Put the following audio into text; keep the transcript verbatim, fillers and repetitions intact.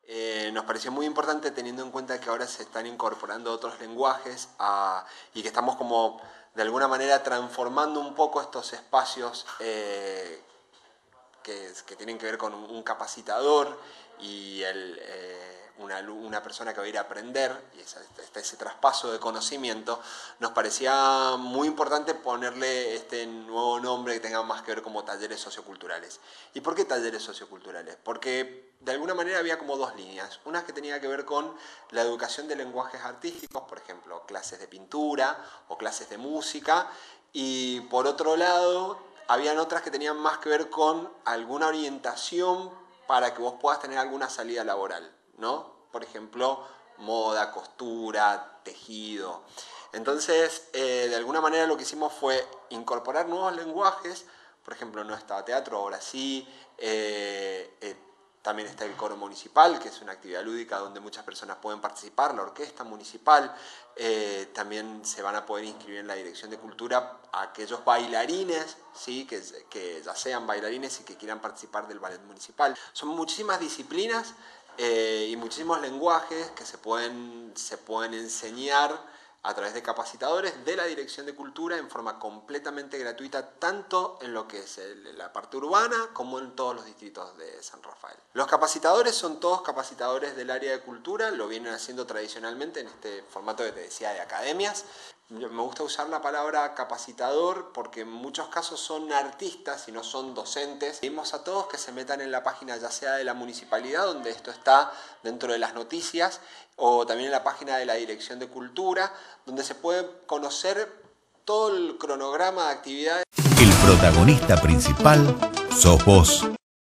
Eh, nos pareció muy importante teniendo en cuenta que ahora se están incorporando otros lenguajes a, y que estamos como de alguna manera transformando un poco estos espacios eh, que, que tienen que ver con un capacitador y el, eh, una, una persona que va a ir a aprender, y ese, ese traspaso de conocimiento. Nos parecía muy importante ponerle este nuevo nombre que tenga más que ver como talleres socioculturales. ¿Y por qué talleres socioculturales? Porque de alguna manera había como dos líneas. Una que tenía que ver con la educación de lenguajes artísticos, por ejemplo, clases de pintura o clases de música, y por otro lado habían otras que tenían más que ver con alguna orientación para que vos puedas tener alguna salida laboral, ¿no? Por ejemplo, moda, costura, tejido. Entonces, eh, de alguna manera lo que hicimos fue incorporar nuevos lenguajes. Por ejemplo, no estaba teatro, ahora sí. Eh, eh, También está el coro municipal, que es una actividad lúdica donde muchas personas pueden participar, la orquesta municipal. Eh, también se van a poder inscribir en la Dirección de Cultura a aquellos bailarines, ¿sí? que, que ya sean bailarines y que quieran participar del ballet municipal. Son muchísimas disciplinas eh, y muchísimos lenguajes que se pueden, se pueden enseñar a través de capacitadores de la Dirección de Cultura en forma completamente gratuita, tanto en lo que es el, la parte urbana como en todos los distritos de San Rafael. Los capacitadores son todos capacitadores del área de cultura, lo vienen haciendo tradicionalmente en este formato que te decía de academias. Me gusta usar la palabra capacitador porque en muchos casos son artistas y no son docentes. Pedimos a todos que se metan en la página ya sea de la municipalidad, donde esto está dentro de las noticias, o también en la página de la Dirección de Cultura, donde se puede conocer todo el cronograma de actividades. El protagonista principal sos vos.